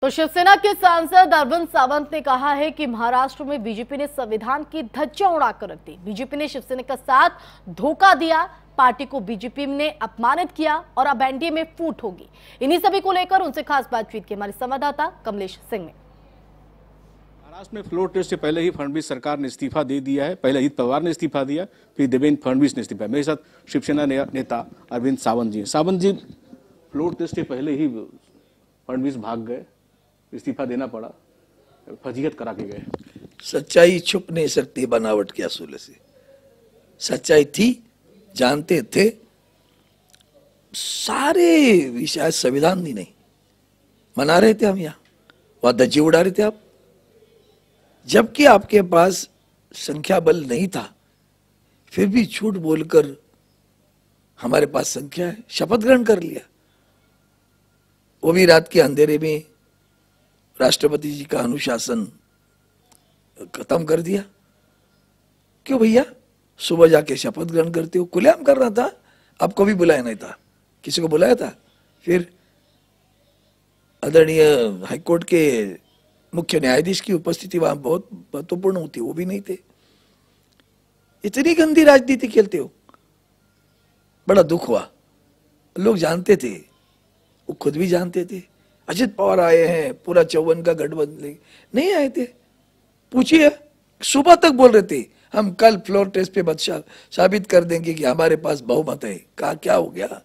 तो शिवसेना के सांसद अरविंद सावंत ने कहा है कि महाराष्ट्र में बीजेपी ने संविधान की धज्जियां उड़ाकर रख दी। बीजेपी ने शिवसेना का साथ धोखा दिया, पार्टी को बीजेपी ने अपमानित किया और अब एनडीए में फूट होगी। इन्हीं सभी को लेकर उनसे खास बातचीत की हमारे संवाददाता कमलेश सिंह ने। महाराष्ट्र में फ्लोर टेस्ट से पहले ही फडणवीस सरकार ने इस्तीफा दे दिया है। पहले अजित पवार ने इस्तीफा दिया, फिर देवेंद्र फडणवीस ने इस्तीफा। मेरे साथ शिवसेना नेता अरविंद सावंत जी। सावंत जी, फ्लोर टेस्ट से पहले ही फडणवीस भाग गए, इस्तीफा देना पड़ा, फजीहत करा के गए। सच्चाई छुप नहीं सकती बनावट के असूल से। सच्चाई थी, जानते थे, सारे विषय संविधान भी नहीं मना रहे थे हम, यहाँ वहां धज्जी उड़ा रहे थे आप, जबकि आपके पास संख्या बल नहीं था, फिर भी झूठ बोलकर हमारे पास संख्या है, शपथ ग्रहण कर लिया, वो भी रात के अंधेरे में। राष्ट्रपति जी का अनुशासन खत्म कर दिया। क्यों भैया, सुबह जाके शपथ ग्रहण करते हो, खुलेआम करना था, आपको भी बुलाया नहीं था, किसी को बुलाया था? फिर आदरणीय हाईकोर्ट के मुख्य न्यायाधीश की उपस्थिति वहां बहुत महत्वपूर्ण होती, वो भी नहीं थे। इतनी गंदी राजनीति खेलते हो, बड़ा दुख हुआ। लोग जानते थे, वो खुद भी जानते थे। अजित पवार आए हैं, पूरा 54 का गठबंधन नहीं आए थे। पूछिए, सुबह तक बोल रहे थे हम कल फ्लोर टेस्ट पे बादशाह साबित कर देंगे कि हमारे पास बहुमत है। कहा क्या हो गया,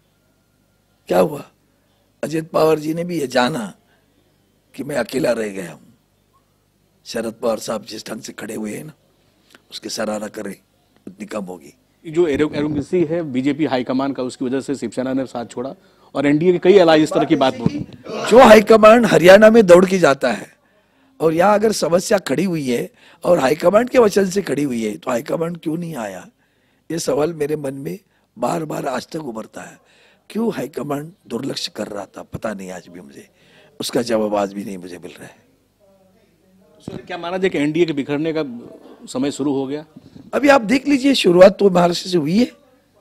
क्या हुआ? अजित पवार जी ने भी ये जाना कि मैं अकेला रह गया हूं। शरद पवार साहब जिस ढंग से खड़े हुए हैं ना, उसकी सराहना करें, उतनी कम होगी। जो एरोगेंसी है बीजेपी हाईकमान का, उसकी वजह से शिवसेना ने साथ छोड़ा और एनडीए के कई अलायंस इस तरह की बात बोली। जो हाईकमान हरियाणा में दौड़ के जाता है और यहाँ अगर समस्या खड़ी हुई है और हाईकमांड के वचन से खड़ी हुई है, तो हाईकमांड क्यों नहीं आया? ये सवाल मेरे मन में बार बार आज तक उभरता है। क्यों हाईकमांड दुर्लक्ष्य कर रहा था, पता नहीं, आज भी मुझे उसका जवाब आज भी नहीं मुझे मिल रहा है। क्या माना जाए कि एनडीए के बिखरने का समय शुरू हो गया? अभी आप देख लीजिए, शुरुआत तो महाराष्ट्र से हुई है,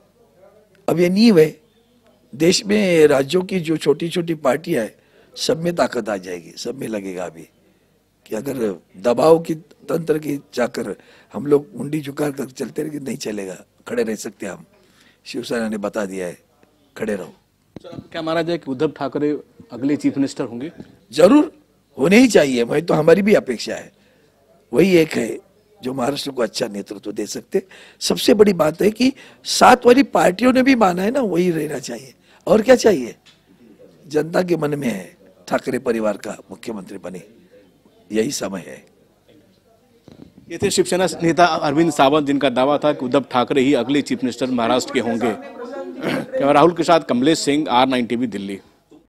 अब ये नींव है। देश में राज्यों की जो छोटी छोटी पार्टियां है, सब में ताकत आ जाएगी, सब में लगेगा अभी कि अगर दबाव की तंत्र की जाकर हम लोग मुंडी झुका कर चलते रहे, नहीं चलेगा, खड़े रह सकते हम। शिवसेना ने बता दिया है, खड़े रहो। क्या माना जाए कि उद्धव ठाकरे अगले चीफ मिनिस्टर होंगे? जरूर होने ही चाहिए, वही तो हमारी भी अपेक्षा है। वही एक है जो महाराष्ट्र को अच्छा नेतृत्व दे सकते। सबसे बड़ी बात है कि साथ वाली पार्टियों ने भी माना है ना, वही रहना चाहिए। और क्या चाहिए? जनता के मन में है ठाकरे परिवार का मुख्यमंत्री बने, यही समय है। ये थे शिवसेना नेता अरविंद सावंत, जिनका दावा था कि उद्धव ठाकरे ही अगले चीफ मिनिस्टर महाराष्ट्र के होंगे। राहुल के साथ कमलेश सिंह, R9 TV, दिल्ली।